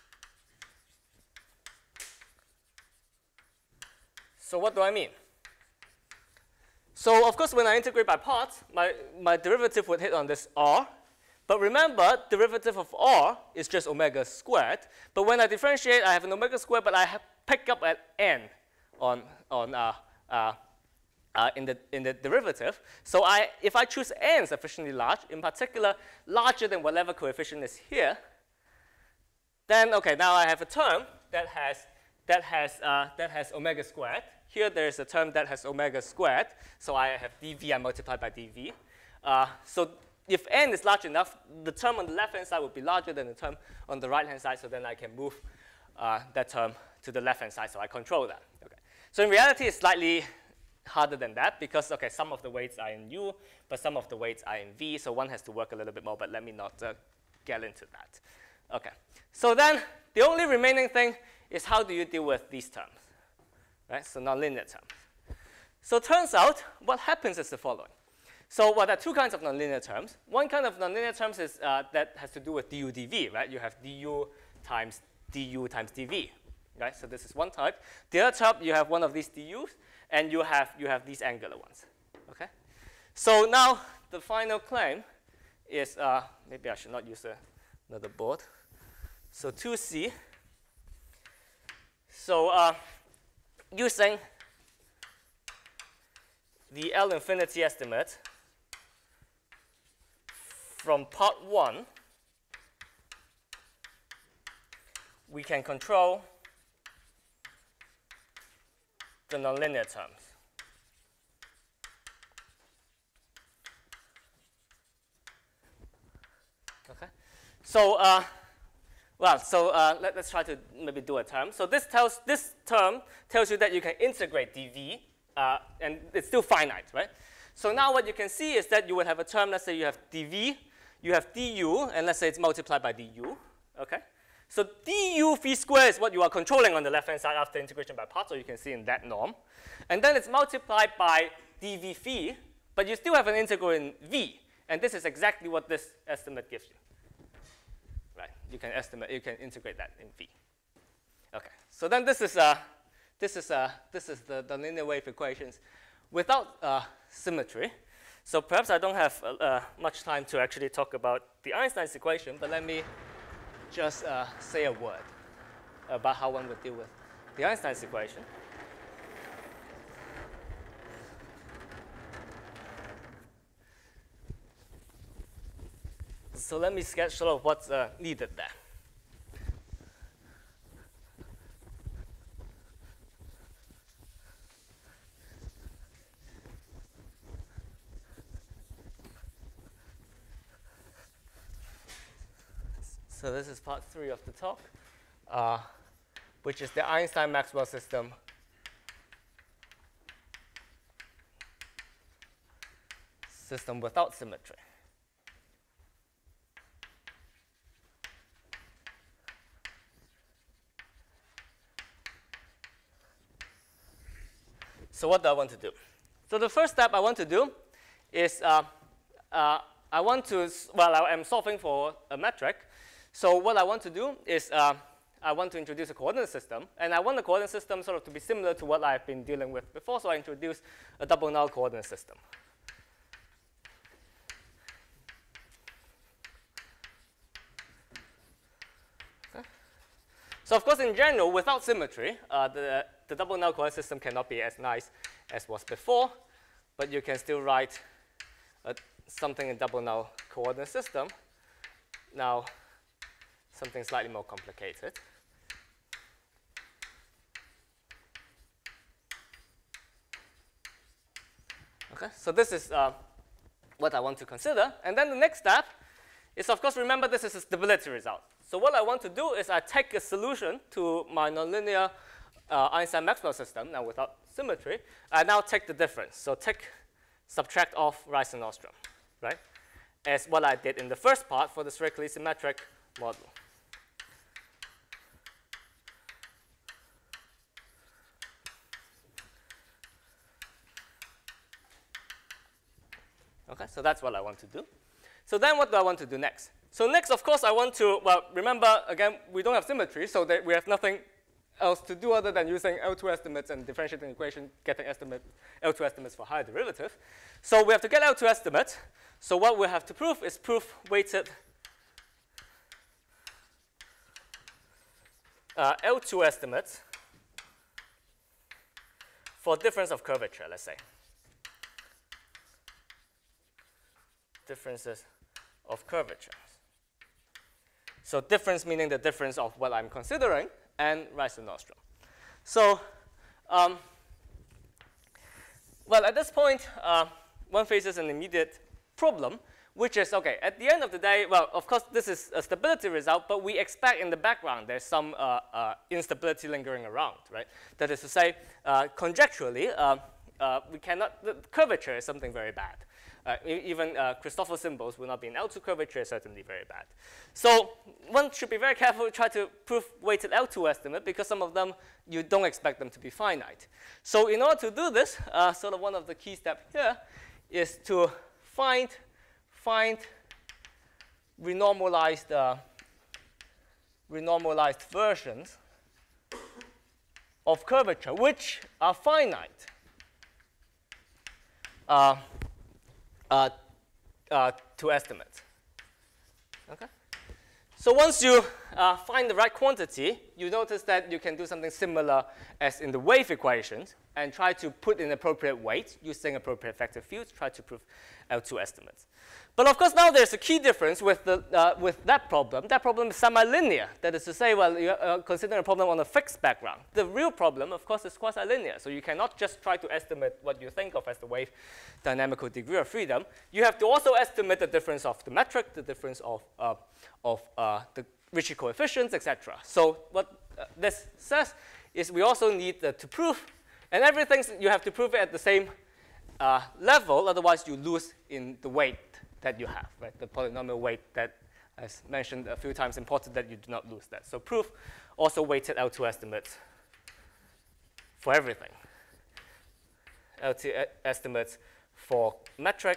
So what do I mean? So of course, when I integrate by parts, my, my derivative would hit on this r. But remember, derivative of r is just omega squared. But when I differentiate, I have an omega squared, but I have pick up at n on, on uh, uh, Uh, in, the, in the derivative. So I, if I choose n sufficiently large, in particular larger than whatever coefficient is here, then okay, now I have a term that has, that has, uh, that has omega squared. Here there's a term that has omega squared. So I have dv, I multiply by dv. Uh, so if n is large enough, the term on the left-hand side would be larger than the term on the right-hand side. So then I can move uh, that term to the left-hand side. So I control that. Okay. So in reality, it's slightly harder than that because, okay, some of the weights are in u, but some of the weights are in v, so one has to work a little bit more, but let me not uh, get into that. Okay. So then the only remaining thing is how do you deal with these terms, right? So nonlinear terms. So it turns out what happens is the following. So well, there are two kinds of nonlinear terms. One kind of nonlinear terms is uh, that has to do with du dv, right? You have du times du times dv, right? So this is one type. The other type, you have one of these du's, and you have you have these angular ones, okay? So now the final claim is uh, maybe I should not use a, another board. So two c. So uh, using the L infinity estimate from part one, we can control the nonlinear terms. Okay. So, uh, well, so uh, let, let's try to maybe do a term. So this tells this term tells you that you can integrate dv, uh, and it's still finite, right? So now what you can see is that you would have a term. Let's say you have dv, you have du, and let's say it's multiplied by du. Okay. So du phi squared is what you are controlling on the left-hand side after integration by parts, so you can see in that norm. And then it's multiplied by dv phi, but you still have an integral in v. And this is exactly what this estimate gives you. Right? You can estimate, you can integrate that in v. Okay. So then this is uh, this is uh, this is the, the linear wave equations without uh, symmetry. So perhaps I don't have uh, uh, much time to actually talk about the Einstein's equation, but let me just uh, say a word about how one would deal with the Einstein's equation. So let me sketch sort of what's uh, needed there. So this is part three of the talk, uh, which is the Einstein-Maxwell system system without symmetry. So what do I want to do? So the first step I want to do is uh, uh, I want to, well, I am solving for a metric. So what I want to do is uh, I want to introduce a coordinate system. And I want the coordinate system sort of to be similar to what I've been dealing with before. So I introduce a double null coordinate system. Okay. So of course, in general, without symmetry, uh, the, the double null coordinate system cannot be as nice as was before. But you can still write a, something in double null coordinate system. Now, something slightly more complicated. Okay, so this is uh, what I want to consider. And then the next step is, of course, remember this is a stability result. So what I want to do is I take a solution to my nonlinear uh, Einstein-Maxwell system, now without symmetry. I now take the difference. So take, subtract off Rice and Ostrom, right? As what I did in the first part for the strictly symmetric model. Okay, so that's what I want to do. So then what do I want to do next? So next, of course, I want to, well, remember, again, we don't have symmetry, so that we have nothing else to do other than using L two estimates and differentiating equation, getting estimate, L two estimates for higher derivative. So we have to get L two estimates. So what we have to prove is proof weighted uh, L two estimates for difference of curvature, let's say. Differences of curvature. So difference meaning the difference of what I'm considering and Rice and Ostrom. So, um, well, at this point, uh, one faces an immediate problem, which is, OK, at the end of the day, well, of course, this is a stability result, but we expect in the background there's some uh, uh, instability lingering around, right? That is to say, uh, conjecturally, uh, uh, we cannot, the curvature is something very bad. Uh, e even uh, Christoffel symbols will not be in L two curvature is certainly very bad. So one should be very careful to try to prove weighted L two estimate because some of them, you don't expect them to be finite. So in order to do this, uh, sort of one of the key steps here is to find, find renormalized, uh, renormalized versions of curvature which are finite. Uh, Uh, uh, to estimate. Okay. So once you uh, find the right quantity, you notice that you can do something similar as in the wave equations and try to put in appropriate weights using appropriate effective fields, try to prove L two estimates. But of course, now there's a key difference with, the, uh, with that problem. That problem is semi-linear. That is to say, well, you're uh, considering a problem on a fixed background. The real problem, of course, is quasi-linear. So you cannot just try to estimate what you think of as the wave dynamical degree of freedom. You have to also estimate the difference of the metric, the difference of, uh, of uh, the Ricci coefficients, et cetera. So what uh, this says is we also need uh, to prove, and everything you have to prove it at the same uh, level, otherwise you lose in the weight that you have, right? The polynomial weight that, as mentioned a few times, important that you do not lose that. So proof also weighted L two estimates for everything. L two e estimates for metric,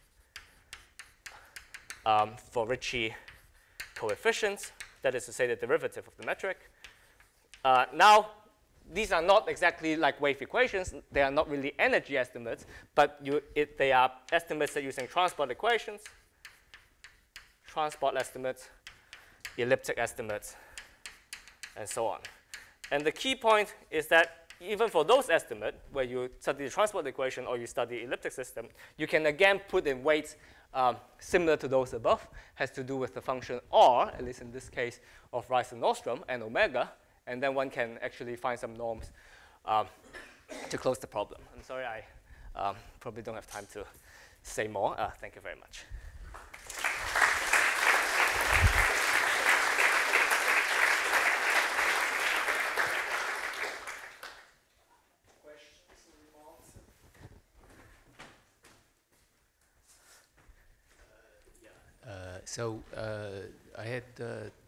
um, for Ricci coefficients, that is to say the derivative of the metric. Uh, now, these are not exactly like wave equations. They are not really energy estimates, but you, it, they are estimates that using transport equations, transport estimates, elliptic estimates, and so on. And the key point is that even for those estimates, where you study the transport equation or you study elliptic system, you can again put in weights um, similar to those above, has to do with the function R, at least in this case, of Rice-Nordström and omega. And then one can actually find some norms um, to close the problem. I'm sorry, I um, probably don't have time to say more. Uh, thank you very much. Questions or remarks? Uh, yeah. Uh, so uh, I had, uh,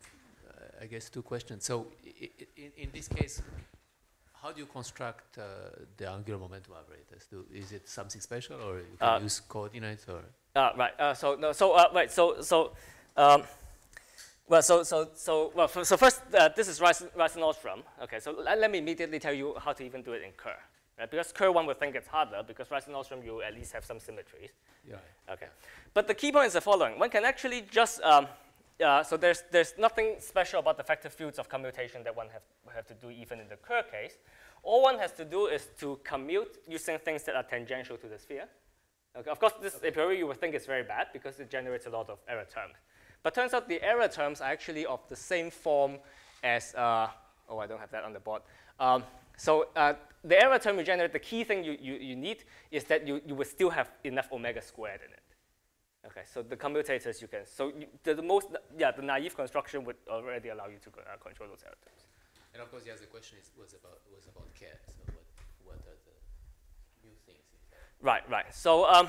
I guess, two questions. So I I in, in this case, how do you construct uh, the angular momentum apparatus? Do, is it something special, or you can uh, use coordinates, or? Uh, right. Uh, so no. So uh, right. So so. Um, well, so so so well. So first, uh, this is Rice-Nordström. Okay. So let, let me immediately tell you how to even do it in Kerr. Right? Because Kerr one would think it's harder because Rice-Nordström you at least have some symmetries. Yeah. Okay. But the key point is the following: one can actually just um, Uh, so there's, there's nothing special about the effective fields of commutation that one have, have to do even in the Kerr case. All one has to do is to commute using things that are tangential to the sphere. Okay, of course, this okay. a priori you would think is very bad because it generates a lot of error terms. But turns out the error terms are actually of the same form as, uh, oh, I don't have that on the board. Um, so uh, the error term you generate, the key thing you, you, you need is that you, you would still have enough omega squared in it. Okay, so the commutators you can, so you, the, the most, yeah, the naive construction would already allow you to uh, control those error terms. And of course, yes, the question is, was about was about care. So what what are the new things in care? Right, right. So um,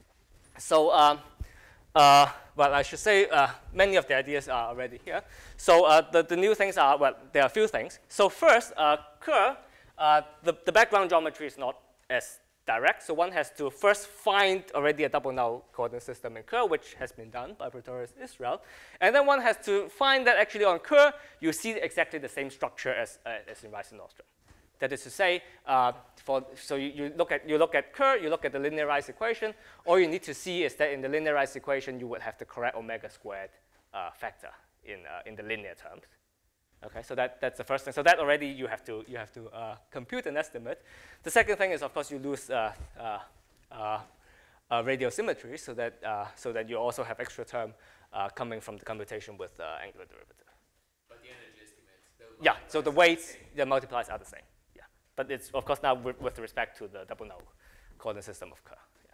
so um, uh, well, I should say uh, many of the ideas are already here. So uh, the the new things are, well, there are a few things. So first, uh, Kerr, uh, the the background geometry is not as direct, so one has to first find already a double null coordinate system in Kerr, which has been done by Pretorius Israel, and then one has to find that actually on Kerr you see exactly the same structure as, uh, as in Rice-Nordström. That is to say, uh, for so you, you look at you look at Kerr, you look at the linearized equation. All you need to see is that in the linearized equation you would have the correct omega squared uh, factor in uh, in the linear terms. Okay, so that, that's the first thing. So that already you have to, you have to uh, compute an estimate. The second thing is, of course, you lose uh, uh, uh, uh, radial symmetry, so that, uh, so that you also have extra term uh, coming from the computation with uh, angular derivative. But the energy estimates, the yeah, so the weights, the multipliers are the same. Yeah, but it's, of course, now with, with respect to the double null coordinate system of Kerr. Yeah.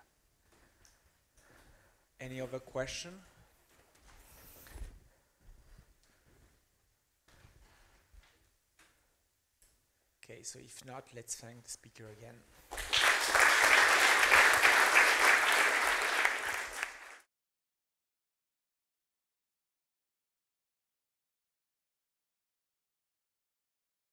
Any other question? Okay, so if not, let's thank the speaker again.